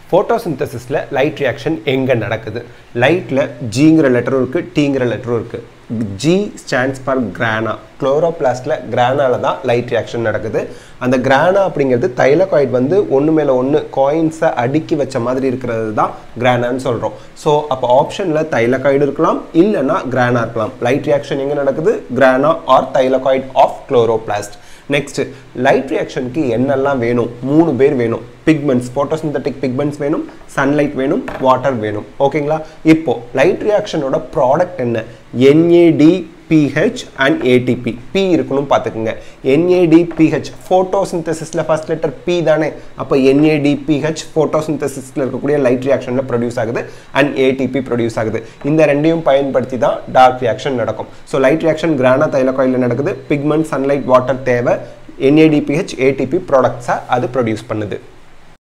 photosynthesisல light reaction எங்க நடக்குது lightல Gங்கிற லெட்டரும் இருக்கு Tங்கிற லெட்டரும் இருக்கு G stands for grana chloroplastல granaல தான் light reaction நடக்குது அந்த grana அப்படிங்கிறது thylakoid வந்து ஒன்னு மேல ஒன்னு coins அடுக்கி வச்ச மாதிரி இருக்குறது தான் grana ன்னு சொல்றோம் சோ அப்ப ஆப்ஷன்ல thylakoid இருக்கலாம் இல்லனா grana இருக்கலாம் light reaction எங்க நடக்குது grana or thylakoid of chloroplast Next, light reaction की என்னெல்லாம் வேணும் மூணு பேர் வேணும் pigments photosynthetic pigments வேணும் sunlight வேணும் water வேணும் ஓகேங்களா இப்போ light reaction ஓட product என்ன NADPH and ATP P இருக்கணும் பாத்துக்கங்க NADPH photosynthesisல first letter P தானே அப்ப NADPH photosynthesisல இருக்கக்கூடிய light reactionல produce ஆகுது and ATP produce ஆகுது இந்த ரெண்டையும் பயன்படுத்தி தான் dark reaction நடக்கும் so light reaction grana thylakoidல நடக்குது pigment sunlight water தேவை NADPH ATP products அது produce பண்ணுது